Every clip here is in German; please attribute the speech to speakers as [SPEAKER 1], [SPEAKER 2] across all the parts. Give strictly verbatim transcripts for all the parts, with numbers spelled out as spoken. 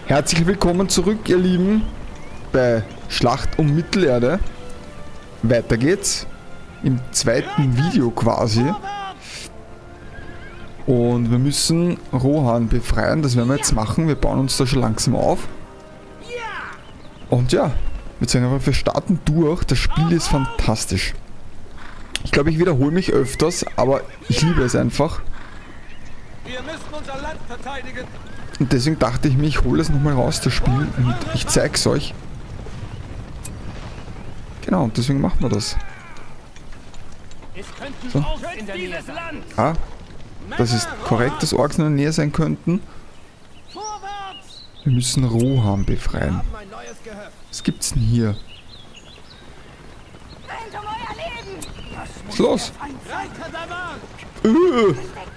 [SPEAKER 1] Herzlich willkommen zurück, ihr Lieben, bei Schlacht um Mittelerde. Weiter geht's im zweiten Video quasi. Und wir müssen Rohan befreien, das werden wir jetzt machen. Wir bauen uns da schon langsam auf. Und ja, ich würde sagen, aber wir starten durch. Das Spiel ist fantastisch. Ich glaube, ich wiederhole mich öfters, aber ich liebe es einfach.
[SPEAKER 2] Wir müssen unser Land verteidigen.
[SPEAKER 1] Und deswegen dachte ich mir, ich hole es nochmal raus, das Spiel, und ich zeige es euch. Genau, und deswegen machen wir das. So. Ah, das ist korrekt, dass Orks in der Nähe sein könnten. Wir müssen Rohan befreien. Was gibt's denn hier? Was ist los? Äh.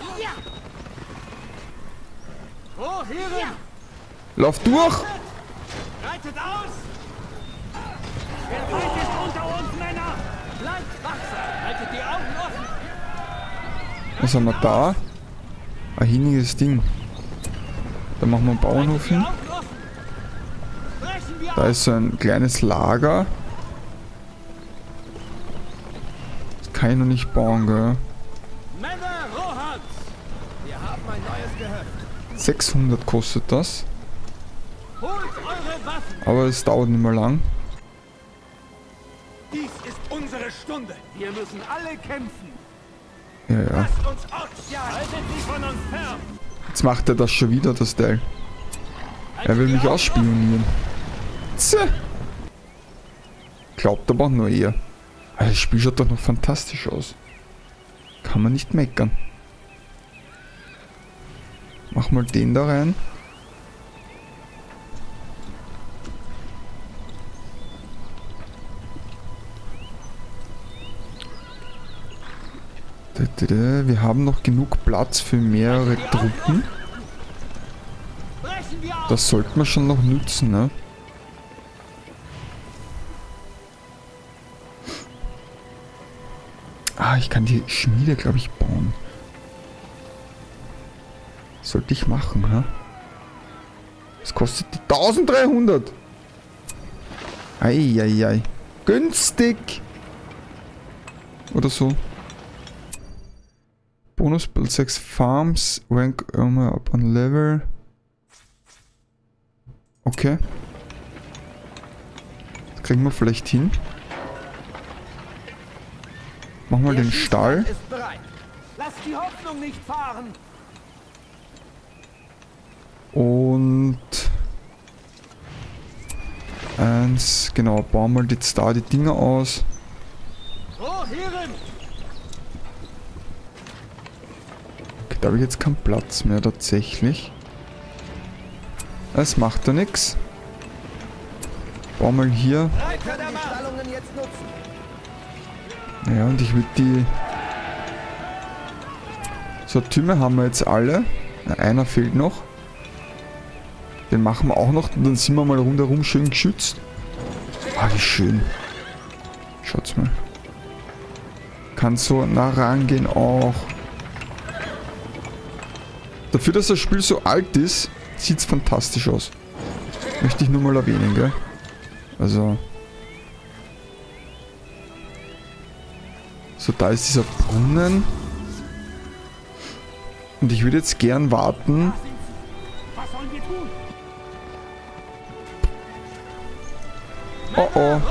[SPEAKER 1] Lauf durch!
[SPEAKER 2] Reitet aus! Der Feind ist unter uns, Männer! Bleibt wachsam! Haltet die Augen offen!
[SPEAKER 1] Was haben wir da? Ein hiniges Ding. Da machen wir einen Bauernhof hin. Da ist so ein kleines Lager. Das kann ich noch nicht bauen, gell?
[SPEAKER 2] Männer Rohans! Wir haben ein neues Gehöft.
[SPEAKER 1] sechshundert kostet das.
[SPEAKER 2] Holt eure Waffen!
[SPEAKER 1] Aber es dauert nicht mehr lang.
[SPEAKER 2] Dies ist unsere Stunde. Wir müssen alle kämpfen.
[SPEAKER 1] Ja, ja.
[SPEAKER 2] Lasst uns Orks jagen. Haltet sie von uns fern.
[SPEAKER 1] Jetzt macht er das schon wieder, das Teil. Er will mich ausspionieren. Zäh. Glaubt aber auch nur eher. Das Spiel schaut doch noch fantastisch aus. Kann man nicht meckern. Mach mal den da rein. Wir haben noch genug Platz für mehrere Truppen. Das sollte man schon noch nützen, ne? Ah, ich kann die Schmiede, glaube ich, bauen. Sollte ich machen, ha? Das kostet die dreizehnhundert. Eieiei. Günstig. Oder so. Bonus Build sechs Farms. Rank Armor up on Level. Okay. Das kriegen wir vielleicht hin. Machen wir den Stall.
[SPEAKER 2] Lasst die Hoffnung nicht fahren.
[SPEAKER 1] Und eins, genau, bauen wir jetzt da die Dinger aus. Okay, da habe ich jetzt keinen Platz mehr tatsächlich. Es macht ja nichts. Bauen wir hier. Ja, und ich würde die... So, Türme haben wir jetzt alle. Einer fehlt noch. Den machen wir auch noch und dann sind wir mal rundherum schön geschützt. Ah, wie schön. Schaut's mal. Kann so nah rangehen auch. Dafür, dass das Spiel so alt ist, sieht's fantastisch aus. Möchte ich nur mal erwähnen, gell? Also. So, da ist dieser Brunnen. Und ich würde jetzt gern warten. Oh oh.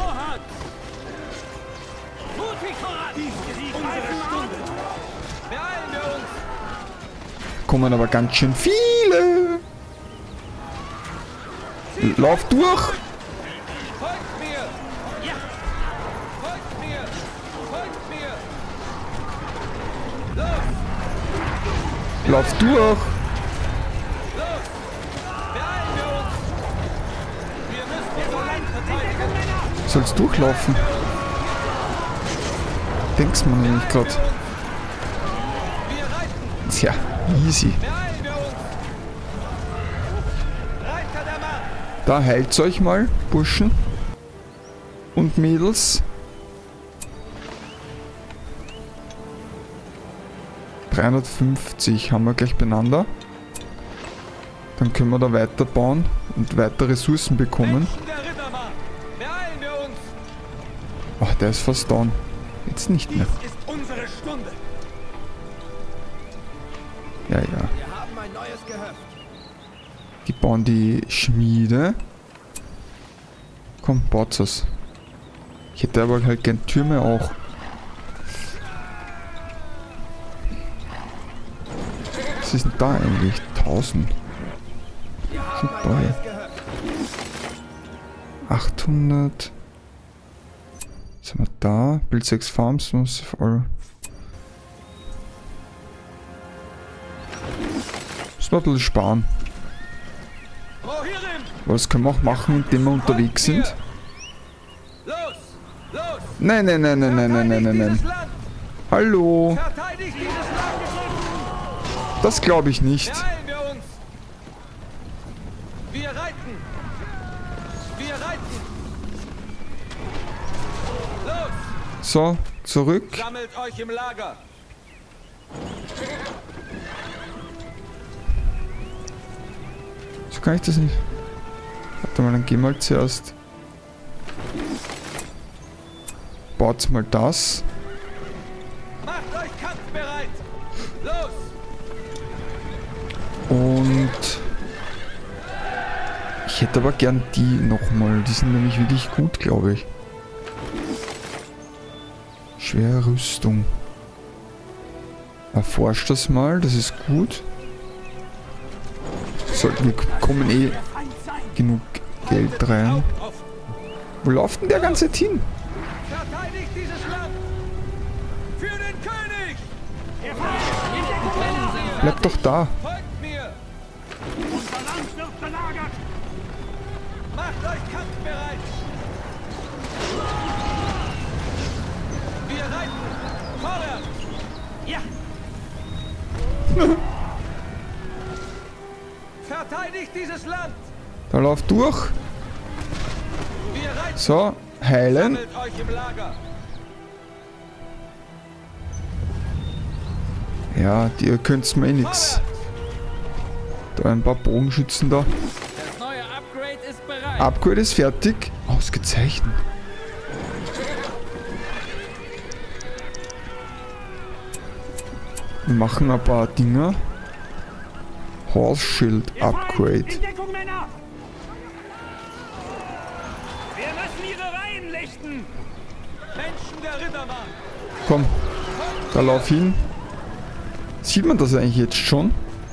[SPEAKER 1] Kommen aber ganz schön viele. Lauf durch.
[SPEAKER 2] Folgt mir. Ja. Folgt mir. Folgt mir. Los.
[SPEAKER 1] Lauf durch.
[SPEAKER 2] Los. Beeilen wir uns. Wir müssen unser Land verteidigen.
[SPEAKER 1] Sollst durchlaufen? Denkst man nämlich gerade. Tja, easy. Da heilt's euch mal, Burschen und Mädels. dreihundertfünfzig haben wir gleich beieinander. Dann können wir da weiterbauen und weiter Ressourcen bekommen.
[SPEAKER 2] Menschen der Rittermark, beeilen wir uns.
[SPEAKER 1] Ach, der ist fast down. Jetzt nicht mehr.
[SPEAKER 2] Dies ist unsere Stunde.
[SPEAKER 1] Ja, ja.
[SPEAKER 2] Wir haben ein neues Gehöft.
[SPEAKER 1] Die bauen die Schmiede. Komm, baut es. Ich hätte aber halt gern Türme auch. Was ist denn da eigentlich? tausend.
[SPEAKER 2] Wir
[SPEAKER 1] Sind
[SPEAKER 2] haben ein
[SPEAKER 1] teuer.
[SPEAKER 2] neues Gehöft.
[SPEAKER 1] achthundert. Was haben wir da? Build sechs Farms. Muss voll. Müssen wir ein bisschen sparen.
[SPEAKER 2] Rohirrim,
[SPEAKER 1] Aber das können wir auch machen, indem wir unterwegs sind.
[SPEAKER 2] los, los.
[SPEAKER 1] Nein, nein, nein, nein, nein, nein, nein, nein,
[SPEAKER 2] Verteidigt dieses
[SPEAKER 1] nein.
[SPEAKER 2] Land.
[SPEAKER 1] Hallo.
[SPEAKER 2] Verteidigt dieses Land.
[SPEAKER 1] Das glaube ich nicht.
[SPEAKER 2] Beeilen wir uns. Wir reiten. Wir reiten. Los,
[SPEAKER 1] So, zurück.
[SPEAKER 2] sammelt euch im Lager.
[SPEAKER 1] So kann ich das nicht. Warte mal, dann gehen wir halt zuerst. Baut mal das.
[SPEAKER 2] Macht euch kampfbereit. Los.
[SPEAKER 1] Und ich hätte aber gern die nochmal. Die sind nämlich wirklich gut, glaube ich. Schwere Rüstung. Erforscht das mal, das ist gut. Sollten wir bekommen eh genug Geld rein.
[SPEAKER 2] Auf.
[SPEAKER 1] Wo läuft denn der ganze hin?
[SPEAKER 2] Verteidigt dieses Land. Für den König.
[SPEAKER 1] Bleib doch da.
[SPEAKER 2] Folgt mir.
[SPEAKER 3] Unser Land wird belagert!
[SPEAKER 2] Macht euch kampfbereit. Wir reiten. Vorwärts.
[SPEAKER 3] Ja!
[SPEAKER 2] Verteidigt dieses Land.
[SPEAKER 1] Da lauf durch.
[SPEAKER 2] Wir reiten.
[SPEAKER 1] So, heilen.
[SPEAKER 2] Sammelt euch im Lager.
[SPEAKER 1] Ja, die könnt's mir eh nix. Da ein paar Bogenschützen da.
[SPEAKER 2] Das neue Upgrade ist bereit.
[SPEAKER 1] Upgrade ist fertig. Ausgezeichnet. Wir machen ein paar Dinger. Horse Shield Upgrade.
[SPEAKER 3] In Deckung, Männer! Wir müssen ihre Reihen lichten!
[SPEAKER 2] Menschen der Rittermark.
[SPEAKER 1] Komm, da lauf hin. Sieht man das eigentlich jetzt schon?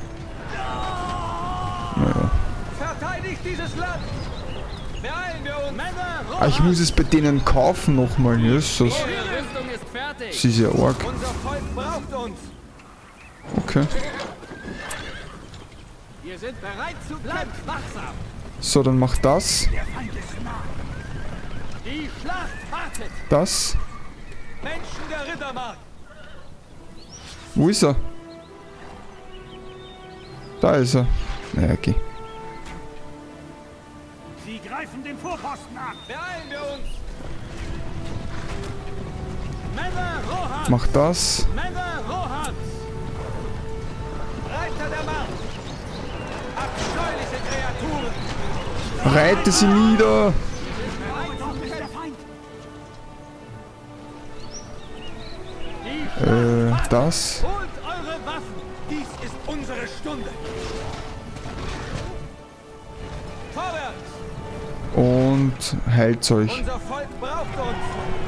[SPEAKER 1] Naja.
[SPEAKER 2] Verteidigt dieses Land. Beeilen wir uns. Männer,
[SPEAKER 1] Ah, ich muss es bei denen kaufen nochmal. Jesus.
[SPEAKER 2] Eure Rüstung ist fertig.
[SPEAKER 1] Das ist ja arg.
[SPEAKER 2] Unser Volk braucht uns.
[SPEAKER 1] Okay.
[SPEAKER 2] Wir sind bereit zu kämpfen. Wachsam.
[SPEAKER 1] So, dann mach das.
[SPEAKER 2] Die Schlacht wartet.
[SPEAKER 1] Das.
[SPEAKER 2] Menschen der Rittermark.
[SPEAKER 1] Wo ist er? Da ist er. Naja, okay.
[SPEAKER 3] Sie greifen den Vorposten an!
[SPEAKER 2] Beeilen wir uns. Männer Rohan.
[SPEAKER 1] Mach das.
[SPEAKER 2] Männer Rohans. Reiter der Macht. Abscheuliche Kreaturen.
[SPEAKER 1] Reite sie nieder.
[SPEAKER 3] Dort ist der Feind!
[SPEAKER 1] Äh, das.
[SPEAKER 2] Holt eure Waffen. Dies ist unsere Stunde. Vorwärts.
[SPEAKER 1] Und heilt euch.
[SPEAKER 2] Unser Volk braucht uns.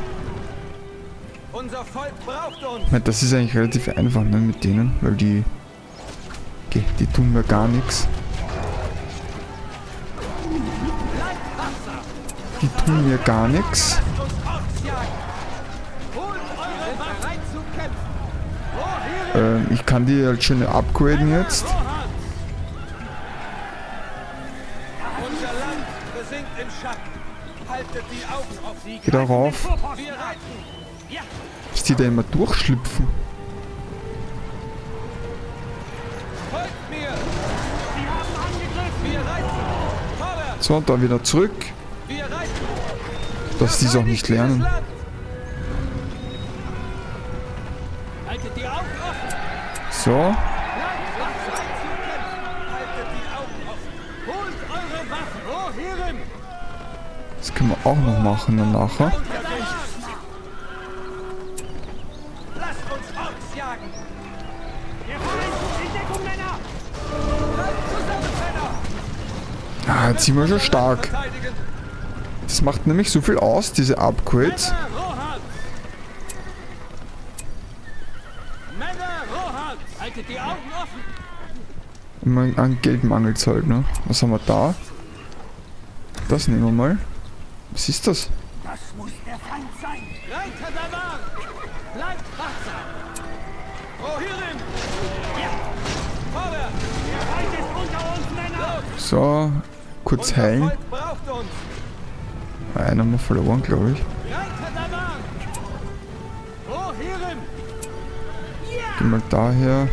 [SPEAKER 2] Unser Volk braucht uns.
[SPEAKER 1] Ich meine, das ist eigentlich relativ einfach, ne, mit denen, weil die. Okay, die tun mir gar nichts.
[SPEAKER 2] Bleibt wachsam.
[SPEAKER 1] Die tun mir gar nichts.
[SPEAKER 2] Lasst uns ausjagen. Holt eure Waffen. Bereit zu kämpfen. Rohirrim.
[SPEAKER 1] Ähm, ich kann die halt schon upgraden jetzt.
[SPEAKER 2] Rohans. Unser Land versinkt im Schatten. Haltet die Augen auf sie.
[SPEAKER 1] Geh darauf.
[SPEAKER 3] Vorposten
[SPEAKER 2] Wir
[SPEAKER 3] an!
[SPEAKER 2] reiten.
[SPEAKER 3] Ja!
[SPEAKER 1] Dass die da immer durchschlüpfen.
[SPEAKER 2] Folgt mir.
[SPEAKER 3] Sie haben angegriffen!
[SPEAKER 2] Wir reiten. Vorwärts.
[SPEAKER 1] So, da wieder zurück.
[SPEAKER 2] Wir reiten.
[SPEAKER 1] Dass die es auch nicht lernen.
[SPEAKER 2] Haltet die Augen offen.
[SPEAKER 1] So.
[SPEAKER 2] Bleibt wachsam zu kämpfen. Haltet die Augen offen. Waffen! Oh, Herren!
[SPEAKER 1] Das können wir auch noch machen dann nachher.
[SPEAKER 2] Lasst uns Orks jagen!
[SPEAKER 3] Der Feind! In Deckung, Männer!
[SPEAKER 2] Bleibt zusammen, Männer!
[SPEAKER 1] Ah, jetzt sind wir schon stark.
[SPEAKER 2] Verteidigen!
[SPEAKER 1] Das macht nämlich so viel aus, diese Upgrades.
[SPEAKER 2] Männer, Rohan! Männer, Rohan! Haltet die Augen offen!
[SPEAKER 1] Immer an Geld mangelt es halt, ne? Was haben wir da? Das nehmen wir mal. Was ist das?
[SPEAKER 3] Das muss der Feind sein!
[SPEAKER 2] Reiter der Wahl! Bleibt wachsam! Oh, Herren! Ja! Vorwärts!
[SPEAKER 3] Der Feind ist unter uns, Männer!
[SPEAKER 1] So, kurz
[SPEAKER 2] Unser
[SPEAKER 1] heilen.
[SPEAKER 2] Volk braucht uns!
[SPEAKER 1] Einen haben wir verloren, glaube ich.
[SPEAKER 2] Reiter der Wahl! Oh, Herren!
[SPEAKER 1] Gehen wir daher.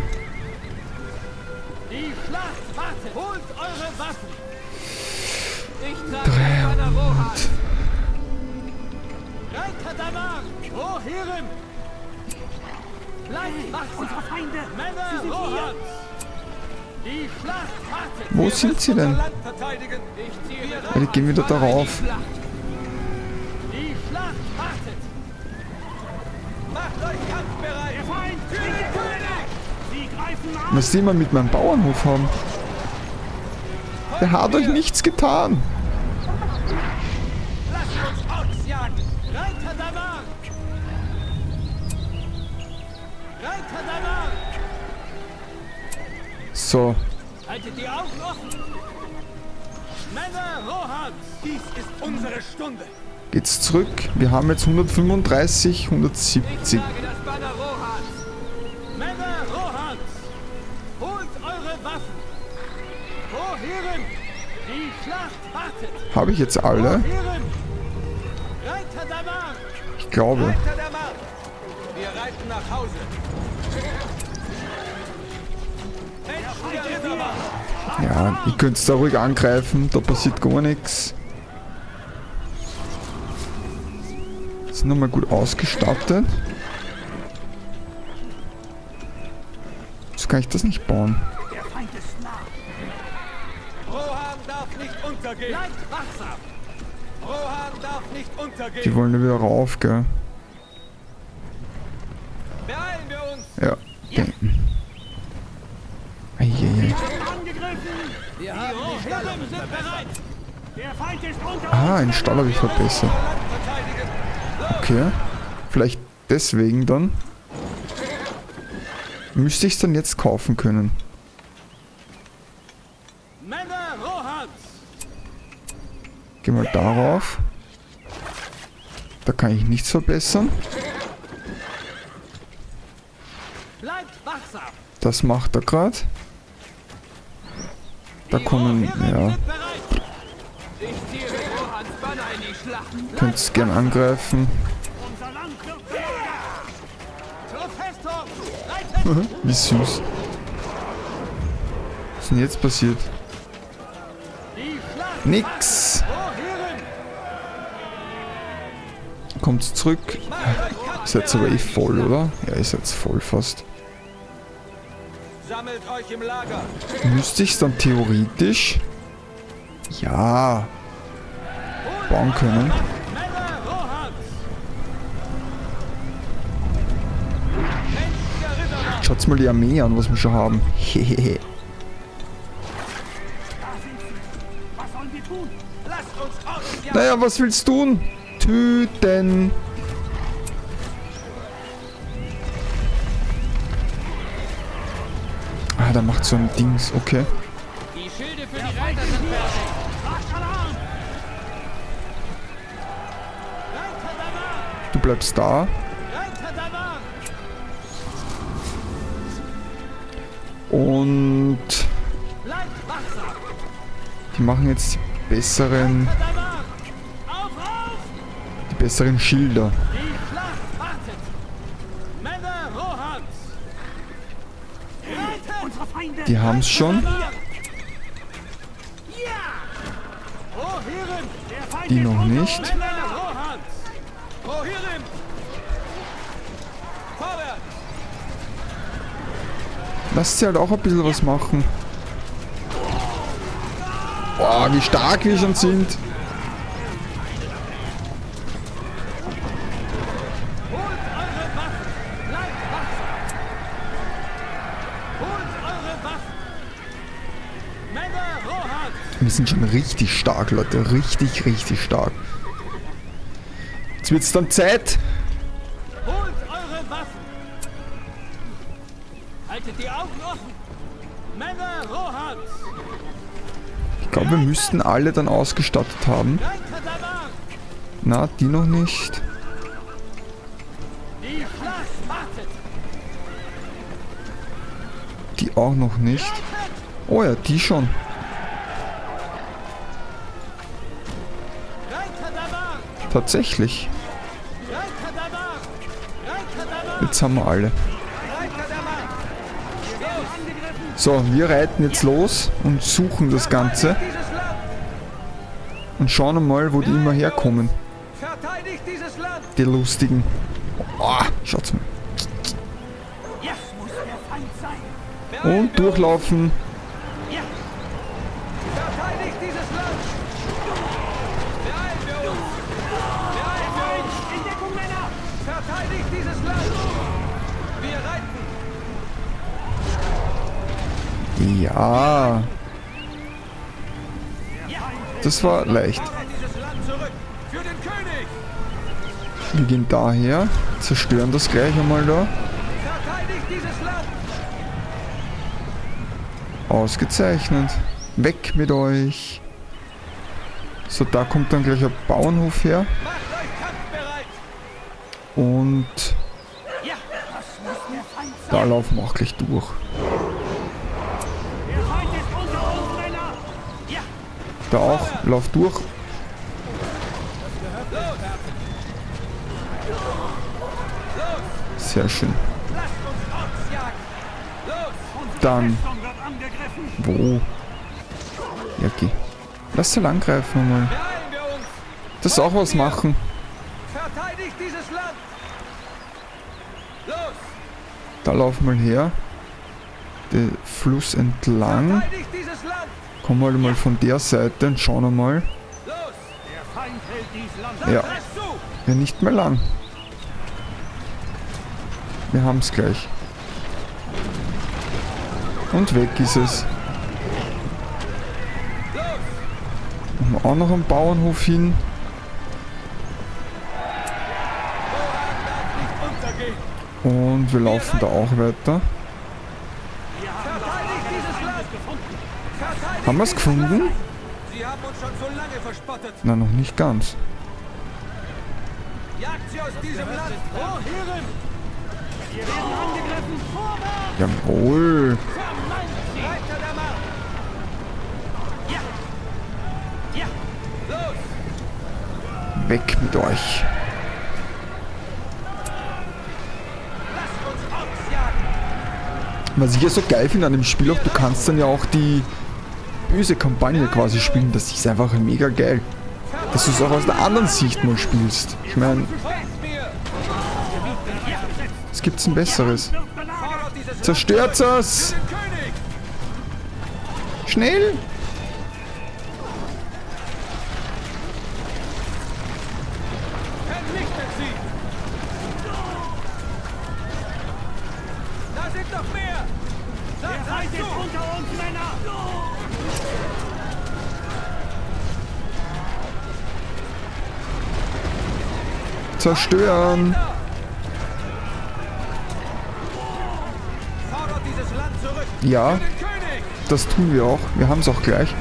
[SPEAKER 2] Die Schlacht wartet! Holt eure Waffen! Ich trage meiner Rohan! Reiter der Wahl! Oh, Herren! Bleibt wachsam!
[SPEAKER 3] Unsere Feinde!
[SPEAKER 2] Männer,
[SPEAKER 3] Sie sind
[SPEAKER 2] Rohan! Die Schlacht wartet!
[SPEAKER 1] Wo sind sie denn?
[SPEAKER 2] Land verteidigen! Ich ziehe
[SPEAKER 1] Ja, die gehen wieder darauf.
[SPEAKER 2] Die Schlacht wartet! Macht euch kampfbereit!
[SPEAKER 3] Der Feind!
[SPEAKER 2] Für den König!
[SPEAKER 3] Sie greifen an!
[SPEAKER 1] Was die wir mit meinem Bauernhof haben. Der hat euch nichts getan.
[SPEAKER 2] Lasst uns Orks jagen! Reiter der Wahl! Reiter der Wahl!
[SPEAKER 1] So,
[SPEAKER 2] Haltet die Augen offen! Männer Rohans! Dies ist unsere Stunde!
[SPEAKER 1] geht's zurück. Wir haben jetzt hundertfünfunddreißig,
[SPEAKER 2] Ich
[SPEAKER 1] hundertsiebzig.
[SPEAKER 2] trage das Banner Rohans! Männer Rohans! Holt eure Waffen! Oh, Herren! Die Schlacht wartet!
[SPEAKER 1] Habe ich jetzt
[SPEAKER 2] Oh,
[SPEAKER 1] alle?
[SPEAKER 2] Herren! Reiter der Wahl!
[SPEAKER 1] Ich glaube.
[SPEAKER 2] Reiter der Wahl! Wir reiten nach Hause! Menschen der Ritterwahl!
[SPEAKER 1] Ja, ihr könnt da ruhig angreifen. Da passiert gar nichts. Sind nochmal gut ausgestattet. So kann ich das nicht bauen.
[SPEAKER 3] Der Feind ist nah!
[SPEAKER 2] Rohan darf nicht untergehen! Bleibt wachsam! Rohan darf nicht untergehen!
[SPEAKER 1] Die wollen ja wieder rauf, gell?
[SPEAKER 2] Beeilen wir uns!
[SPEAKER 1] Ja. Den. Eieiei.
[SPEAKER 3] Angegriffen!
[SPEAKER 2] Wir haben die Herren sind bereit!
[SPEAKER 3] Der Feind ist unter
[SPEAKER 1] Ah,
[SPEAKER 3] uns!
[SPEAKER 1] einen Stall habe ich verbessert.
[SPEAKER 2] Land verteidigen!
[SPEAKER 1] Okay. Vielleicht deswegen dann. Müsste ich es dann jetzt kaufen können.
[SPEAKER 2] Männer Rohans!
[SPEAKER 1] Geh mal darauf. Da kann ich nichts verbessern.
[SPEAKER 2] Bleibt wachsam!
[SPEAKER 1] Das macht er gerade. Da kommen,
[SPEAKER 2] Herren
[SPEAKER 1] ja,
[SPEAKER 2] sind bereit! Ich ziehe Rohans Banner in die Schlacht!
[SPEAKER 1] könnt es gern angreifen.
[SPEAKER 3] Unser Land wird belagert!
[SPEAKER 2] Zur Festung! Reiten!
[SPEAKER 1] Wie süß. Was ist denn jetzt passiert?
[SPEAKER 2] Die Schlacht!
[SPEAKER 1] Nix.
[SPEAKER 2] Oh, Herren!
[SPEAKER 1] Kommt zurück. Ist jetzt aber eh voll, oder? Ja, ist jetzt voll fast.
[SPEAKER 2] Sammelt euch im Lager!
[SPEAKER 1] Müsste ich es dann theoretisch, ja, bauen können.
[SPEAKER 2] Männer Rohans! Menschen der Ritterwahl!
[SPEAKER 1] Schaut's mal die Armee an, was wir schon haben. Hehehe.
[SPEAKER 3] Da sind sie! Was sollen wir tun?
[SPEAKER 2] Lasst uns Orks jagen!
[SPEAKER 1] Naja, was willst du tun? Töten. Ah, da macht so ein Dings, okay.
[SPEAKER 2] Die Schilde für die Reiter sind fertig!
[SPEAKER 3] Macht Alarm!
[SPEAKER 2] Reiter der Wahl!
[SPEAKER 1] Du bleibst da.
[SPEAKER 2] Reiter der Wahl!
[SPEAKER 1] Und
[SPEAKER 2] Bleibt wachsam!
[SPEAKER 1] die machen jetzt die besseren,
[SPEAKER 2] Reiter der Wahl! Auf, auf!
[SPEAKER 1] die besseren Schilder.
[SPEAKER 2] Die Schlacht wartet! Männer Rohans! Reiter!
[SPEAKER 3] Unsere Feinde!
[SPEAKER 1] Die haben's schon.
[SPEAKER 2] Ja! Oh, Herren!
[SPEAKER 3] Der Feind
[SPEAKER 1] Die
[SPEAKER 3] ist
[SPEAKER 1] noch
[SPEAKER 3] unter
[SPEAKER 1] nicht.
[SPEAKER 3] uns,
[SPEAKER 2] Männer
[SPEAKER 3] Männer!
[SPEAKER 2] Rohans! Oh, Herren! Vorwärts!
[SPEAKER 1] Lasst sie halt auch ein bisschen was machen. Boah, wie stark wir schon sind.
[SPEAKER 2] Holt eure Waffen! Bleibt wachsam! Holt eure Waffen! Männer Rohans!
[SPEAKER 1] Wir sind schon richtig stark, Leute. Richtig, richtig stark. Jetzt wird es dann Zeit.
[SPEAKER 2] Holt eure Waffen! Haltet die Augen offen! Männer Rohans!
[SPEAKER 1] Ich glaube, wir müssten alle dann ausgestattet haben.
[SPEAKER 2] Reiter der Mark!
[SPEAKER 1] Na, die noch nicht.
[SPEAKER 2] Die Schlacht wartet!
[SPEAKER 1] Die auch noch nicht. Oh ja, die schon.
[SPEAKER 2] Reiter der Mark!
[SPEAKER 1] Tatsächlich.
[SPEAKER 2] Reiter der Mark! Reiter der Mark!
[SPEAKER 1] Jetzt haben wir alle.
[SPEAKER 2] Reiter der Mark! Wir werden angegriffen!
[SPEAKER 1] So, wir reiten jetzt los und suchen das Ganze.
[SPEAKER 2] Dieses Land!
[SPEAKER 1] Und schauen mal, wo die immer herkommen.
[SPEAKER 2] Verteidigt dieses Land!
[SPEAKER 1] Die lustigen. Oh, schaut's mal.
[SPEAKER 3] Das muss der Feind sein.
[SPEAKER 1] Und durchlaufen.
[SPEAKER 2] Verteidigt dieses Land! Beeilen wir uns! Beeilen wir uns!
[SPEAKER 3] In Deckung, Männer!
[SPEAKER 2] Verteidigt dieses Land! Wir reiten!
[SPEAKER 1] Ja. Das war leicht.
[SPEAKER 2] Fahrt dieses Land zurück! Für den König!
[SPEAKER 1] Wir gehen daher, zerstören das gleich einmal da.
[SPEAKER 2] Verteidigt dieses Land!
[SPEAKER 1] Ausgezeichnet. Weg mit euch. So, da kommt dann gleich ein Bauernhof her.
[SPEAKER 2] Macht euch kampfbereit!
[SPEAKER 1] Und
[SPEAKER 3] Ja, das muss der Feind sein.
[SPEAKER 1] da laufen wir auch gleich durch.
[SPEAKER 3] Der Feind ist unter uns, Männer. Ja,
[SPEAKER 1] Da auch, lauf durch. Sehr schön.
[SPEAKER 2] Lasst uns Orks jagen! Los!
[SPEAKER 1] Dann,
[SPEAKER 3] Festung wird angegriffen.
[SPEAKER 1] wo? Ja, geh. Lass sie angreifen einmal.
[SPEAKER 2] Beeilen wir uns!
[SPEAKER 1] Das auch was machen.
[SPEAKER 2] Verteidigt dieses Land! Los!
[SPEAKER 1] Da laufen wir her. Den Fluss entlang.
[SPEAKER 2] Verteidigt dieses Land!
[SPEAKER 1] Kommen wir halt mal von der Seite und schauen mal.
[SPEAKER 2] Los!
[SPEAKER 3] Der Feind hält dies Land.
[SPEAKER 1] Ja,
[SPEAKER 2] Lasst zu!
[SPEAKER 1] ja, nicht mehr lang. Wir haben es gleich. Und weg ist es. Machen wir auch noch einen Bauernhof hin.
[SPEAKER 2] Untergehen!
[SPEAKER 1] Und wir laufen da auch weiter.
[SPEAKER 2] Verteidigt dieses Land! Verteidigt
[SPEAKER 1] Haben wir es gefunden?
[SPEAKER 2] Sie haben uns schon so lange verspottet!
[SPEAKER 1] Na, noch nicht ganz.
[SPEAKER 2] Jagt sie aus diesem Land! Oh, Herren!
[SPEAKER 3] Wir werden angegriffen. Vorwärts!
[SPEAKER 1] Jawohl.
[SPEAKER 3] Vermeint sie.
[SPEAKER 2] Reiter der Mark!
[SPEAKER 3] Ja. Ja.
[SPEAKER 2] Los!
[SPEAKER 1] Weg mit euch.
[SPEAKER 2] Lasst uns Orks jagen!
[SPEAKER 1] Was ich ja so geil finde an dem Spiel auch, du kannst dann ja auch die böse Kampagne quasi spielen. Das ist einfach mega geil. Dass du es auch aus der anderen Sicht mal spielst. Ich meine,
[SPEAKER 2] Folgt mir!
[SPEAKER 1] es gibt ein besseres.
[SPEAKER 3] Wird belagert.
[SPEAKER 2] Fordert dieses Land
[SPEAKER 1] Zerstört
[SPEAKER 2] zurück!
[SPEAKER 1] es!
[SPEAKER 2] Für den König!
[SPEAKER 1] Schnell!
[SPEAKER 2] Vernichtet sie! Da sind noch mehr!
[SPEAKER 3] Der
[SPEAKER 2] Sagt
[SPEAKER 3] Feind
[SPEAKER 2] das
[SPEAKER 3] ist
[SPEAKER 2] zu!
[SPEAKER 3] unter uns, Männer.
[SPEAKER 1] Zerstören!
[SPEAKER 2] Fordert dieses Land zurück!
[SPEAKER 1] Ja,
[SPEAKER 2] Für den König!
[SPEAKER 1] das tun wir auch. Wir haben es auch gleich.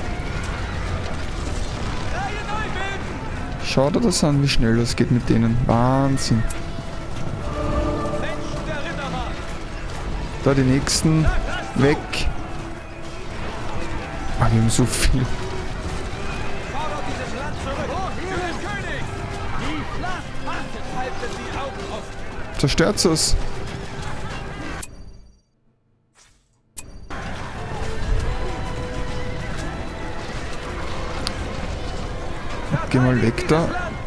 [SPEAKER 2] Reihe neu bilden!
[SPEAKER 1] Schau dir das an, wie schnell das geht mit denen. Wahnsinn.
[SPEAKER 2] Menschen der Rittermark!
[SPEAKER 1] Da die nächsten. Weg. Ah, wir haben so viel.
[SPEAKER 2] Fordert dieses Land zurück! Für den König! Die Schlacht wartet! Haltet die Augen offen!
[SPEAKER 1] Zerstört es. Geh mal weg da.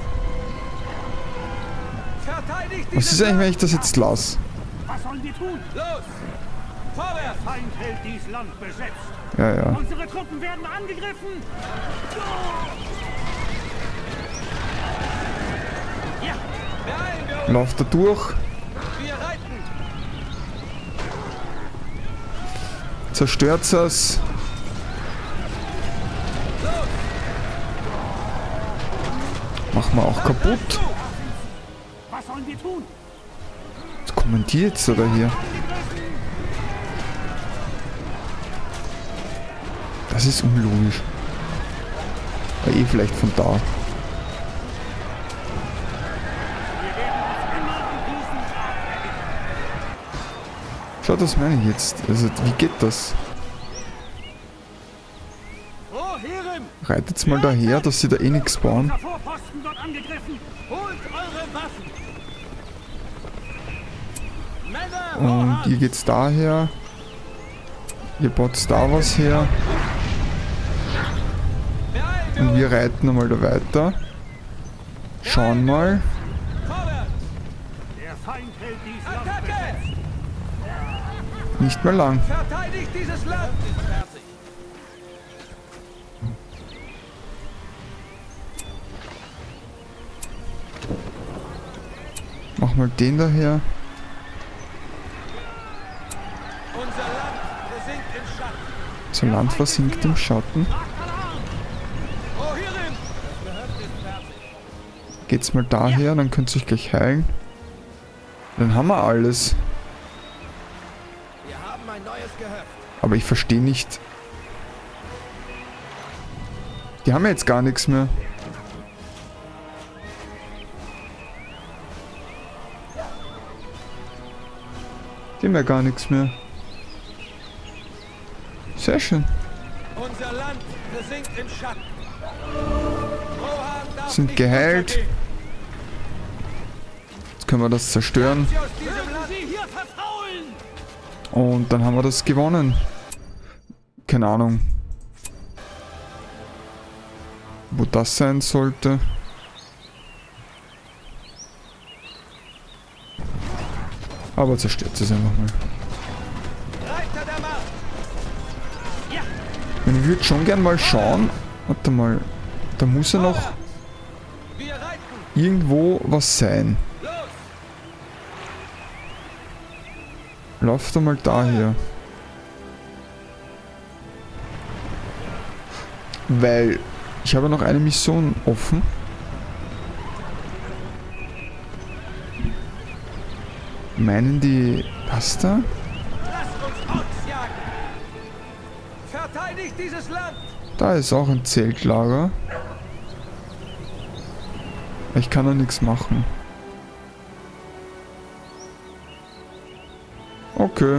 [SPEAKER 2] Verteidigt
[SPEAKER 1] Was
[SPEAKER 2] dieses
[SPEAKER 1] ist eigentlich, wenn
[SPEAKER 2] Land!
[SPEAKER 1] ich das jetzt lasse?
[SPEAKER 3] Was sollen wir tun?
[SPEAKER 2] Los! Vorwärts!
[SPEAKER 3] Der Feind hält dies Land besetzt.
[SPEAKER 1] Ja, ja.
[SPEAKER 2] Unsere Truppen werden angegriffen! Ja!
[SPEAKER 3] Beeilen wir uns!
[SPEAKER 1] Lauf da durch.
[SPEAKER 3] Wir reiten!
[SPEAKER 1] Zerstört es. Machen wir auch kaputt.
[SPEAKER 2] Was sollen wir tun?
[SPEAKER 1] Was kommentiert jetzt oder hier? Das ist unlogisch. Ja, eh vielleicht von da.
[SPEAKER 2] Wir werden uns immer an diesen Tag erinnern.
[SPEAKER 1] Schau, das meine ich jetzt. Also, wie geht das?
[SPEAKER 3] Oh, Hirim!
[SPEAKER 1] Reitet's mal daher, dass sie da eh nichts bauen.
[SPEAKER 2] Unser Vorposten wird angegriffen!
[SPEAKER 3] Holt eure Waffen! Männer!
[SPEAKER 1] Und
[SPEAKER 3] Rohan!
[SPEAKER 1] ihr geht's daher. Ihr baut da was her.
[SPEAKER 3] Beeilen wir
[SPEAKER 1] Und
[SPEAKER 3] uns!
[SPEAKER 1] wir reiten einmal da weiter. Schauen mal.
[SPEAKER 3] Vorwärts!
[SPEAKER 2] Der Feind hält dies Land
[SPEAKER 3] Attacke!
[SPEAKER 2] besetzt!
[SPEAKER 1] Nicht mehr lang.
[SPEAKER 3] Verteidigt dieses Land! Ist fertig!
[SPEAKER 1] Mach mal den daher.
[SPEAKER 3] Unser Land versinkt im Schatten!
[SPEAKER 1] Unser Land versinkt im Schatten.
[SPEAKER 3] Oh, Hirim! Das Gehöft ist fertig!
[SPEAKER 1] Geht's mal daher, dann könnt ihr euch gleich heilen. Dann haben wir alles.
[SPEAKER 3] Wir haben ein neues Gehöft!
[SPEAKER 1] Aber ich verstehe nicht. Die haben ja jetzt gar nichts mehr. Die haben ja gar nichts mehr. Sehr schön.
[SPEAKER 3] Unser Land versinkt im Schatten! Rohan darf
[SPEAKER 1] Sind
[SPEAKER 3] nicht
[SPEAKER 1] geheilt.
[SPEAKER 3] untergehen.
[SPEAKER 1] Jetzt können wir das zerstören.
[SPEAKER 3] Sie aus diesem
[SPEAKER 2] Mögen
[SPEAKER 3] Land!
[SPEAKER 2] Sie hier verfaulen!
[SPEAKER 1] Und dann haben wir das gewonnen. Keine Ahnung. Wo das sein sollte. Aber zerstört es einfach mal.
[SPEAKER 3] Reiter der Macht!
[SPEAKER 2] Ja!
[SPEAKER 1] Und ich würde schon gern mal schauen. Warte mal. Da muss ja noch
[SPEAKER 3] Vorwärts! Wir reiten!
[SPEAKER 1] irgendwo was sein.
[SPEAKER 3] Los!
[SPEAKER 1] Lauf da mal daher. Weil ich habe noch eine Mission offen. Meinen die das da?
[SPEAKER 3] Lasst uns ausjagen! Verteidigt dieses Land!
[SPEAKER 1] Da ist auch ein Zeltlager. Ich kann da nichts machen. Okay.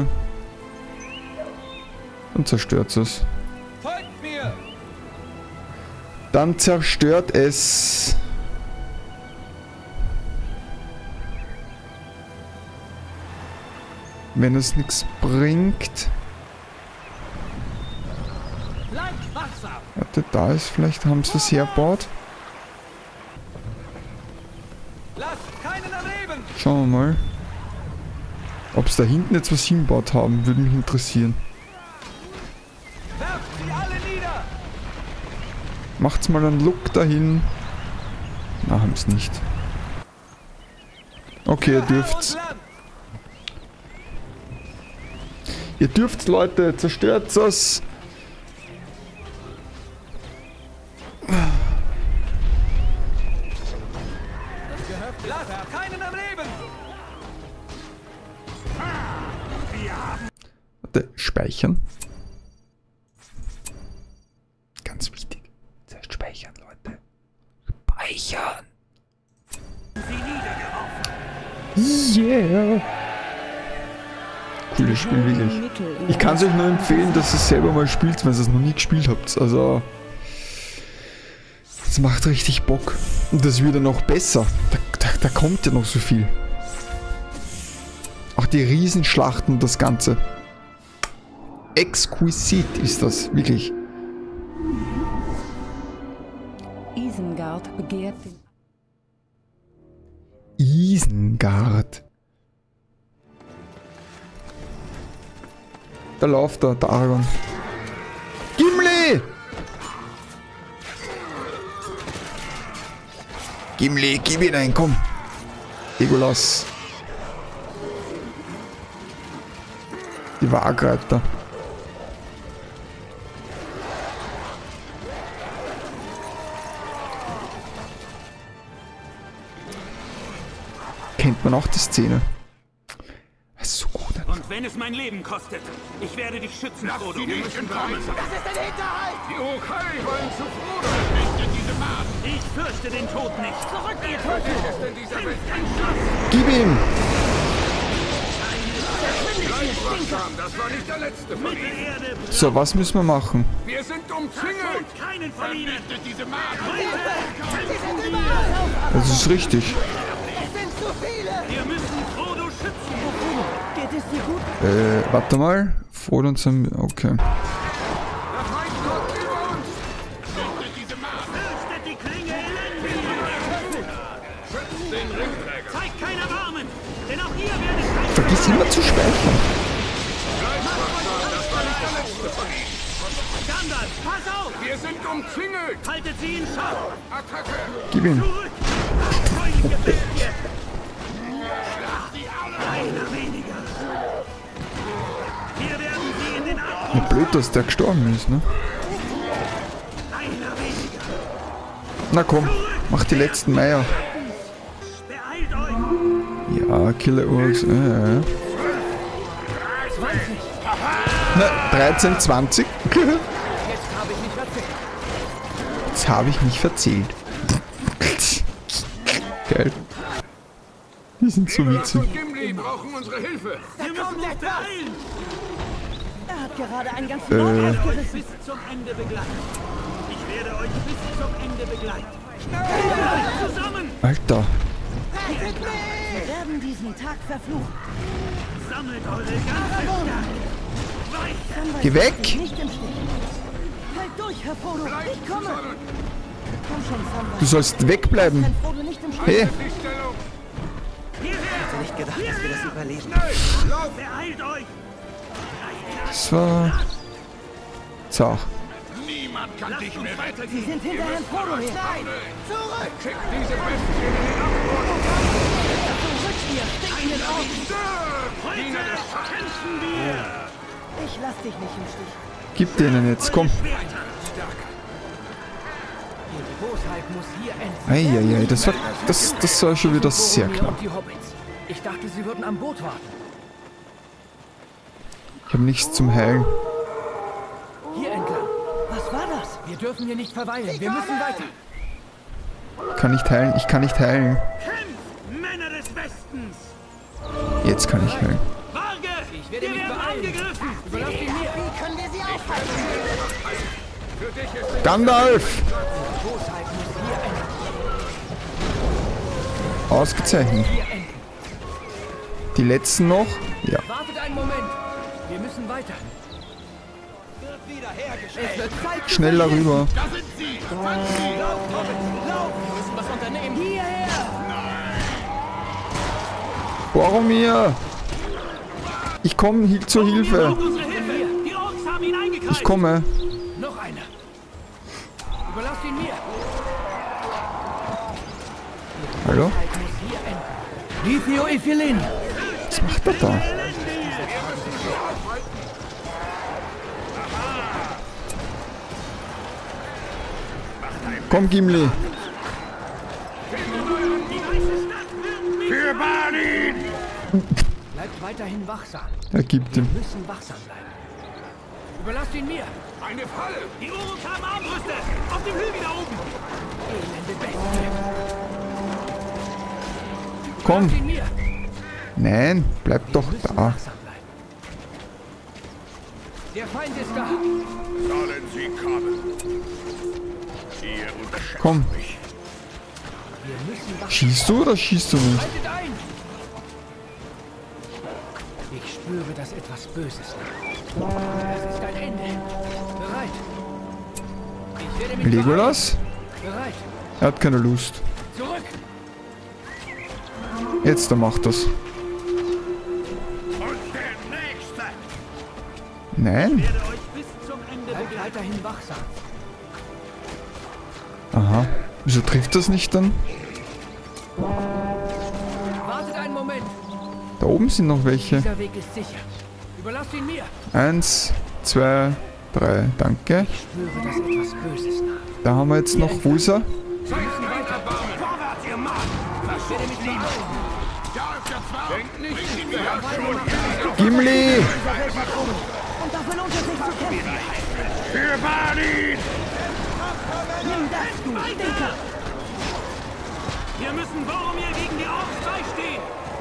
[SPEAKER 1] Dann zerstört es.
[SPEAKER 3] Folgt mir!
[SPEAKER 1] Dann zerstört es. Wenn es nichts bringt.
[SPEAKER 2] Bleibt wachsam!
[SPEAKER 1] Warte, da ist vielleicht, haben sie es hergebaut.
[SPEAKER 3] Lasst keinen am Leben!
[SPEAKER 1] Schauen wir mal. Ob sie da hinten jetzt was hingebaut haben, würde mich interessieren.
[SPEAKER 3] Werft sie alle nieder!
[SPEAKER 1] Macht's mal einen Look dahin. Na, haben es nicht. Okay, ihr
[SPEAKER 3] Für Herr und
[SPEAKER 1] dürft's.
[SPEAKER 3] Land!
[SPEAKER 1] Ihr dürft's, Leute. Zerstört es.
[SPEAKER 3] Lasst keinen am Leben!
[SPEAKER 1] Warte, speichern. Ganz wichtig. Zuerst speichern, Leute. Speichern. Yeah. Cooles Spiel, wirklich. Ich kann es euch nur empfehlen, dass ihr es selber mal spielt, wenn ihr es noch nie gespielt habt. Also, es macht richtig Bock. Und das wird ja noch besser. Da, da, da kommt ja noch so viel. Auch die Riesenschlachten und das Ganze. Exquisit ist das, wirklich.
[SPEAKER 4] Isengard begehrt den
[SPEAKER 1] Isengard. Da läuft er, der Aragorn. Gimli, gib ihn ein, komm. Legolas. Die Waagreiter. Kennt man auch die Szene. Das ist so gut.
[SPEAKER 2] Und wenn es mein Leben kostet, ich werde dich schützen, Frodo.
[SPEAKER 3] Wir müssen bereit sein.
[SPEAKER 5] Das ist ein Hinterhalt!
[SPEAKER 3] Die Urukai wollen zu Frodo. Vernichtet diese Macht.
[SPEAKER 2] Ich fürchte den Tod nicht.
[SPEAKER 5] Zurück, ihr Teufel!
[SPEAKER 3] Was ist denn dieser Welt?
[SPEAKER 1] Gib ihm!
[SPEAKER 3] Wachsam, das war nicht der letzte von ihnen.
[SPEAKER 2] Mittelerde,
[SPEAKER 1] So, was müssen wir machen?
[SPEAKER 3] Wir sind umzingelt.
[SPEAKER 2] keinen von ihnen.
[SPEAKER 3] Vernichtet diese Macht.
[SPEAKER 5] Sie sind überall!
[SPEAKER 1] Das ist richtig.
[SPEAKER 5] Es sind zu viele!
[SPEAKER 2] Wir müssen Frodo schützen.
[SPEAKER 5] Geht es dir gut?
[SPEAKER 1] Äh, warte mal. Frodo und Sam. Okay.
[SPEAKER 3] Der Feind kommt über uns. Vernichtet diese Macht.
[SPEAKER 2] Fürchtet die Klinge Elendil.
[SPEAKER 3] Schützt den Ringträger.
[SPEAKER 2] Zeigt kein Erbarmen, denn auch ihr werdet kein...
[SPEAKER 1] Vergiss immer zu speichern.
[SPEAKER 3] Das war nicht der letzte von ihnen.
[SPEAKER 2] Gandalf, pass auf!
[SPEAKER 3] Wir sind umzingelt.
[SPEAKER 2] Haltet sie in Schach!
[SPEAKER 3] Attacke.
[SPEAKER 1] Gib ihm.
[SPEAKER 2] Zurück! Freundliche Bestie! Einer weniger! Wir werden sie in den Abgrund...
[SPEAKER 1] Ja, blöd, dass der gestorben ist, ne?
[SPEAKER 2] Einer weniger!
[SPEAKER 1] Na komm, mach die letzten Meier.
[SPEAKER 2] Beeilt euch!
[SPEAKER 1] Ja, Killer Urks. Äh, äh. Na, dreizehn, zwanzig.
[SPEAKER 5] Jetzt habe ich mich verzählt.
[SPEAKER 1] Jetzt habe ich mich verzählt. Geil. Die sind so
[SPEAKER 3] Legolas
[SPEAKER 1] witzig.
[SPEAKER 3] und Gimli brauchen unsere Hilfe.
[SPEAKER 5] Da
[SPEAKER 2] Wir müssen
[SPEAKER 5] kommt
[SPEAKER 2] uns
[SPEAKER 5] etwas!
[SPEAKER 2] beeilen!
[SPEAKER 5] Er hat gerade einen ganzen
[SPEAKER 1] Äh.
[SPEAKER 5] Mord
[SPEAKER 2] Ich werde euch
[SPEAKER 5] aufgerissen.
[SPEAKER 2] bis zum Ende begleiten. Ich werde euch bis zum Ende begleiten. Bleibt zusammen!
[SPEAKER 1] Alter.
[SPEAKER 5] Rettet mich! Wir werden diesen Tag verfluchen.
[SPEAKER 2] Sammelt eure ganze Stärke! Weiter!
[SPEAKER 5] Samwise
[SPEAKER 1] Geh weg!
[SPEAKER 5] lässt sich Nicht im Stich. Halt durch, Herr Frodo! Ich komme! Komm schon, Samwise.
[SPEAKER 1] Du sollst wegbleiben.
[SPEAKER 5] Kann Frodo nicht im Stich.
[SPEAKER 1] Hey,
[SPEAKER 3] Die Stellung.
[SPEAKER 2] Hierher!
[SPEAKER 5] Nicht gedacht, dass wir das überleben.
[SPEAKER 3] Lauf.
[SPEAKER 2] Beeilt euch!
[SPEAKER 1] das war... Zach.
[SPEAKER 3] Niemand kann dich mehr retten.
[SPEAKER 5] Sie sind hinter Herrn Frodo her. Nein! Zurück!
[SPEAKER 3] Schick diese Bestie in den Abgrund.
[SPEAKER 5] Zurück, ihr stinkenden Augen!
[SPEAKER 3] Stirb, Diener des Schattens.
[SPEAKER 2] Kämpfen wir!
[SPEAKER 5] Ich lass dich nicht im Stich.
[SPEAKER 1] Gib denen jetzt, komm.
[SPEAKER 6] Die Bosheit muss hier enden.
[SPEAKER 1] Eieiei, das war, das, das war schon wieder sehr
[SPEAKER 6] Boromir
[SPEAKER 1] knapp.
[SPEAKER 6] und die Hobbits. Ich dachte, sie würden am Boot warten.
[SPEAKER 1] Ich habe nichts zum Heilen.
[SPEAKER 6] Hier entlang.
[SPEAKER 5] Was war das?
[SPEAKER 6] Wir dürfen hier nicht verweilen. Wir müssen weiter.
[SPEAKER 1] Kann nicht heilen, ich kann nicht heilen.
[SPEAKER 2] Kämpft, Männer des Westens!
[SPEAKER 1] Jetzt kann ich heilen.
[SPEAKER 2] Warge!
[SPEAKER 6] Ich werde
[SPEAKER 2] wir
[SPEAKER 6] mich
[SPEAKER 2] werden
[SPEAKER 6] beeilen.
[SPEAKER 2] angegriffen!
[SPEAKER 6] Überlass ihn mir.
[SPEAKER 5] Wie können wir sie aufhalten?
[SPEAKER 3] Für dich ist
[SPEAKER 1] Gandalf!
[SPEAKER 6] Bosheit muss hier enden.
[SPEAKER 1] Ausgezeichnet.
[SPEAKER 6] Hier enden.
[SPEAKER 1] Die letzten noch? Ja.
[SPEAKER 6] Wartet einen Moment. Wir müssen weiter. Es wird Zeit.
[SPEAKER 1] Schneller rüber.
[SPEAKER 3] Da sind sie. Fang sie.
[SPEAKER 6] Lauf, Hobbits. Lauf. Wir müssen was unternehmen. Hierher.
[SPEAKER 1] Boromir! Ich komme hi zur Hilfe.
[SPEAKER 2] Braucht unsere Hilfe! Die Orks haben ihn eingekreist!
[SPEAKER 1] Ich komme.
[SPEAKER 6] Noch einer. Überlass ihn mir.
[SPEAKER 1] Hallo?
[SPEAKER 6] Bosheit muss hier enden. Lithio Iphilin.
[SPEAKER 1] Was macht er da? Komm, Gimli.
[SPEAKER 3] Für Balin.
[SPEAKER 6] Bleibt weiterhin wachsam.
[SPEAKER 1] Er gibt ihm.
[SPEAKER 6] Wir müssen wachsam bleiben. Überlasst ihn mir.
[SPEAKER 3] Eine Falle.
[SPEAKER 2] Die Uruks haben Armbrüste! Auf dem Hügel da oben!
[SPEAKER 6] Elende Bestie.
[SPEAKER 1] Komm.
[SPEAKER 6] Überlasst ihn mir.
[SPEAKER 1] Nein, bleib doch
[SPEAKER 6] Wir müssen
[SPEAKER 1] da.
[SPEAKER 6] wachsam bleiben. Der Feind ist da.
[SPEAKER 3] Sollen sie kommen. Ihr unterschätzt
[SPEAKER 1] Komm.
[SPEAKER 3] mich.
[SPEAKER 6] Wir müssen wachsam
[SPEAKER 1] Schießt du oder schießt du nicht?
[SPEAKER 6] Haltet ein! Ich spüre, dass etwas Böses naht. Das ist ein Ende. Bereit. Ich werde mich
[SPEAKER 1] Legolas?
[SPEAKER 6] beeilen. Bereit.
[SPEAKER 1] Er hat keine Lust.
[SPEAKER 6] Zurück.
[SPEAKER 1] Jetzt, er macht das.
[SPEAKER 3] Und der Nächste.
[SPEAKER 1] Nein?
[SPEAKER 2] Ich werde euch bis zum Ende
[SPEAKER 6] Bleibt
[SPEAKER 2] begleiten.
[SPEAKER 6] weiterhin wachsam.
[SPEAKER 1] Aha. Wieso trifft das nicht dann? oben sind noch welche.
[SPEAKER 6] Dieser Weg ist sicher. Überlasst ihn mir.
[SPEAKER 1] Eins, zwei, drei, danke.
[SPEAKER 6] Ich spüre, dass etwas Böses naht.
[SPEAKER 1] Da haben wir jetzt noch, wo ist er?
[SPEAKER 3] Vorwärts, ihr Mann! Versteht mich lieben! Da ist der Zwerg! Denkt nicht, ich bin ja schon!
[SPEAKER 1] Gimli!
[SPEAKER 5] Und dafür lohnt es sich zu kämpfen.
[SPEAKER 3] Für Balin!
[SPEAKER 5] Nimm das, du Stinker!
[SPEAKER 2] Wir müssen Boromir gegen die Orks beistehen.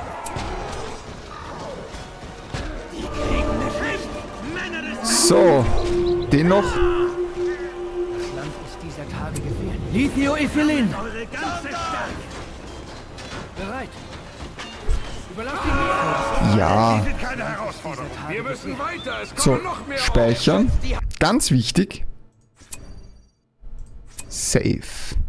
[SPEAKER 2] Die Gegner schlecht. Männer des
[SPEAKER 1] So, den noch.
[SPEAKER 6] Das Land ist dieser Tage gefährdet. Lithio Iphilin!
[SPEAKER 2] eure ganze Stadt.
[SPEAKER 6] Bereit. Überlasst ihn mir.
[SPEAKER 1] Ja,
[SPEAKER 3] sind keine Herausforderung. Wir müssen weiter. Es
[SPEAKER 1] so,
[SPEAKER 3] kommen noch mehr
[SPEAKER 1] speichern. Ganz wichtig. Save.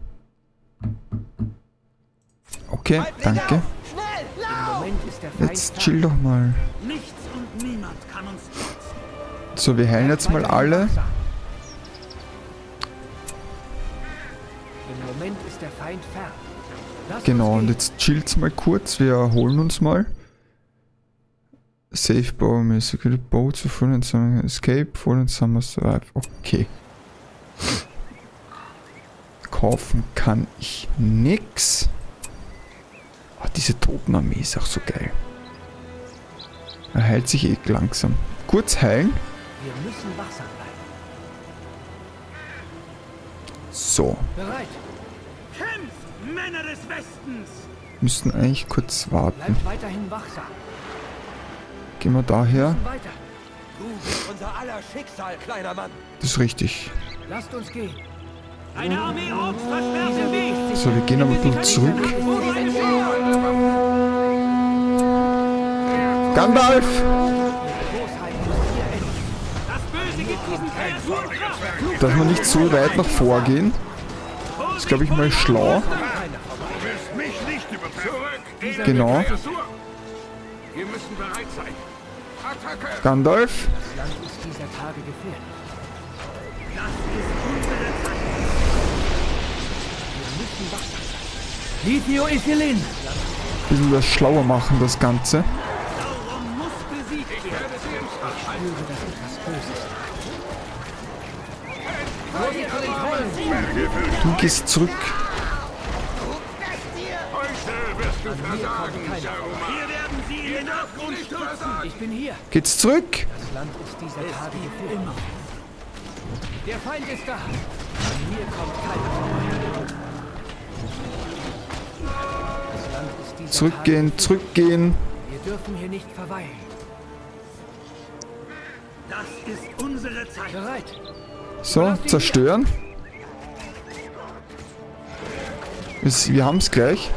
[SPEAKER 1] Okay, danke.
[SPEAKER 6] Im Moment ist der Feind
[SPEAKER 1] Jetzt chill doch mal.
[SPEAKER 2] Nichts und niemand kann uns trotzen.
[SPEAKER 1] So, wir heilen jetzt mal alle.
[SPEAKER 6] Im Moment ist der Feind fern. Lasst
[SPEAKER 1] Genau,
[SPEAKER 6] uns
[SPEAKER 1] und
[SPEAKER 6] gehen.
[SPEAKER 1] jetzt chillt's mal kurz. Wir erholen uns mal. Save bow, secure bow zu fallen, escape, fallen, summer survive. Okay. Kaufen kann ich nix. Oh, diese Totenarmee ist auch so geil. Er heilt sich eh langsam. Kurz heilen.
[SPEAKER 6] Wir müssen wachsam bleiben.
[SPEAKER 1] So.
[SPEAKER 6] Bereit.
[SPEAKER 2] Kämpft, Männer des Westens.
[SPEAKER 1] Müssten eigentlich kurz warten.
[SPEAKER 6] Bleibt weiterhin wachsam.
[SPEAKER 1] Gehen wir daher.
[SPEAKER 6] Weiter.
[SPEAKER 7] Du bist unser aller Schicksal, kleiner Mann.
[SPEAKER 1] Das ist richtig.
[SPEAKER 6] Lasst uns gehen.
[SPEAKER 2] Eine Armee Orks versperrt den Weg.
[SPEAKER 1] So, wir gehen aber ein bisschen zurück. Gandalf!
[SPEAKER 2] Das Böse gibt diesen Kreaturen Kraft.
[SPEAKER 1] Dass wir nicht so weit nach vorgehen. Das ist, glaube ich, mal schlau.
[SPEAKER 3] Du willst mich nicht übertreffen. Zurück!
[SPEAKER 1] Genau.
[SPEAKER 3] Wir müssen bereit sein. Attacke!
[SPEAKER 1] Gandalf.
[SPEAKER 6] Das Land ist dieser Tage gefährdet. Wir müssen wachsam sein. Lithio Iphilin!
[SPEAKER 1] Bisschen das schlauer machen, das Ganze.
[SPEAKER 2] Sauron muss besiegt
[SPEAKER 3] Ich
[SPEAKER 2] werden.
[SPEAKER 3] werde sie im Stich halten.
[SPEAKER 6] Ich spüre, dass etwas Böses naht.
[SPEAKER 1] Du gehst zurück.
[SPEAKER 3] Heute wirst du versagen, Saruman.
[SPEAKER 2] Wir werden sie in den Abgrund stürzen.
[SPEAKER 6] Ich bin hier.
[SPEAKER 1] Geht's zurück?
[SPEAKER 6] Das Land ist dieser Tage gefährdet. Der Feind ist da. An mir kommt keiner vorbei. Das Land ist dieser
[SPEAKER 1] Zurückgehen,
[SPEAKER 6] Tage
[SPEAKER 1] zurückgehen.
[SPEAKER 6] gefährdet. Wir dürfen hier nicht verweilen.
[SPEAKER 2] Das ist unsere Zeit.
[SPEAKER 6] Bereit.
[SPEAKER 1] So, zerstören. Es- Wir haben's gleich.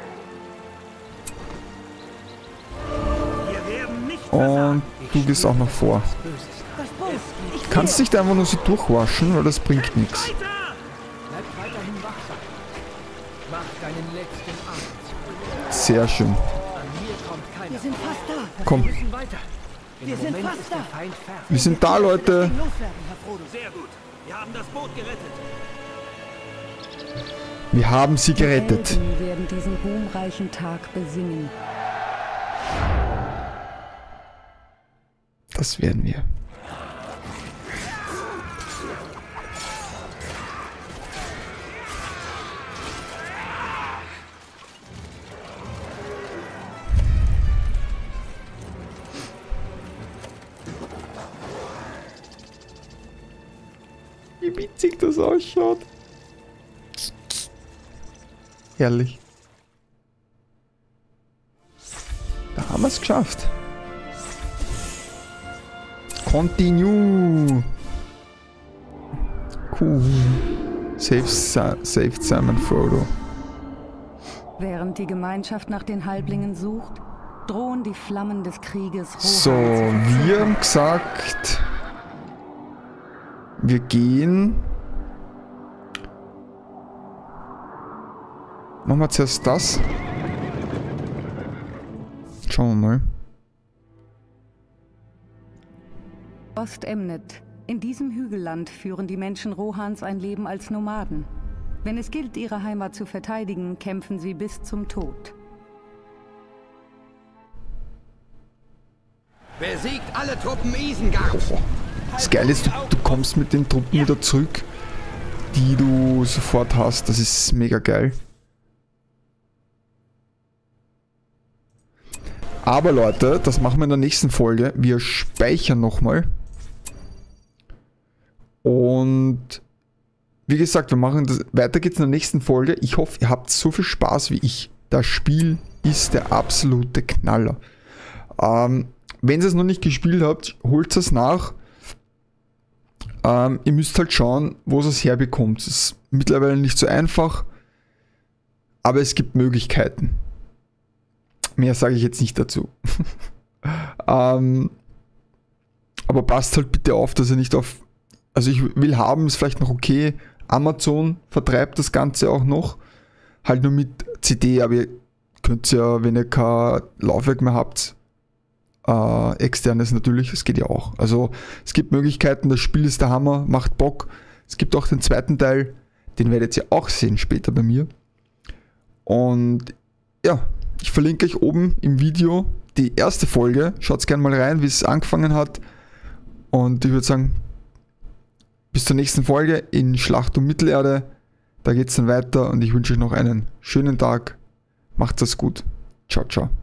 [SPEAKER 2] Wir werden nicht
[SPEAKER 1] Und du gehst auch noch vor.
[SPEAKER 6] Was Böses.
[SPEAKER 5] Das Boot! Ich
[SPEAKER 1] Kannst nicht einfach nur so durchwaschen, weil das bringt nichts.
[SPEAKER 2] weiter.
[SPEAKER 6] Bleib weiterhin wachsam. Mach deinen letzten Atemzug.
[SPEAKER 1] Sehr schön.
[SPEAKER 6] An mir kommt
[SPEAKER 5] Wir
[SPEAKER 6] keiner.
[SPEAKER 5] sind fast da.
[SPEAKER 1] Komm,
[SPEAKER 6] Wir müssen weiter. Im
[SPEAKER 5] Wir sind
[SPEAKER 6] Moment
[SPEAKER 5] fast
[SPEAKER 6] ist der
[SPEAKER 5] da.
[SPEAKER 6] Feind fern.
[SPEAKER 1] wir sind da, Leute.
[SPEAKER 5] Loswerden, Herr Frodo.
[SPEAKER 2] Sehr gut. Wir haben das Boot gerettet.
[SPEAKER 1] Wir haben sie gerettet.
[SPEAKER 4] Helden werden diesen ruhmreichen Tag besingen.
[SPEAKER 1] Das werden wir. Wie witzig das ausschaut. Herrlich. Da haben wir es geschafft. Continue. Cool. Saved, Sa saved Simon Frodo.
[SPEAKER 4] Während die Gemeinschaft nach den Halblingen sucht, drohen die Flammen des Krieges Rohan
[SPEAKER 1] So,
[SPEAKER 4] zu verzehren.
[SPEAKER 1] wir haben gesagt, wir gehen. Machen wir zuerst das. Schauen wir mal.
[SPEAKER 4] Ostemnet. In diesem Hügelland führen die Menschen Rohans ein Leben als Nomaden. Wenn es gilt, ihre Heimat zu verteidigen, kämpfen sie bis zum Tod.
[SPEAKER 7] Besiegt alle Truppen Isengards.
[SPEAKER 1] Das Geile ist, du, du kommst mit den Truppen wieder zurück, die du sofort hast. Das ist mega geil. Aber Leute, das machen wir in der nächsten Folge. Wir speichern nochmal. Und wie gesagt, wir machen das. Weiter geht's in der nächsten Folge. Ich hoffe, ihr habt so viel Spaß wie ich. Das Spiel ist der absolute Knaller. Ähm, wenn ihr es noch nicht gespielt habt, holt es nach. Ähm, ihr müsst halt schauen, wo ihr es herbekommt. Es ist mittlerweile nicht so einfach, aber es gibt Möglichkeiten. Mehr sage ich jetzt nicht dazu. ähm, aber passt halt bitte auf, dass ihr nicht auf... Also ich will haben, ist vielleicht noch okay. Amazon vertreibt das Ganze auch noch. Halt nur mit C D, aber ihr könnt ja, wenn ihr kein Laufwerk mehr habt, äh, externes natürlich, es geht ja auch. Also es gibt Möglichkeiten, das Spiel ist der Hammer, macht Bock. Es gibt auch den zweiten Teil, den werdet ihr auch sehen später bei mir. Und ja, ich verlinke euch oben im Video die erste Folge. Schaut gerne mal rein, wie es angefangen hat. Und ich würde sagen, bis zur nächsten Folge in Schlacht um Mittelerde. Da geht es dann weiter und ich wünsche euch noch einen schönen Tag. Macht's das gut. Ciao, ciao.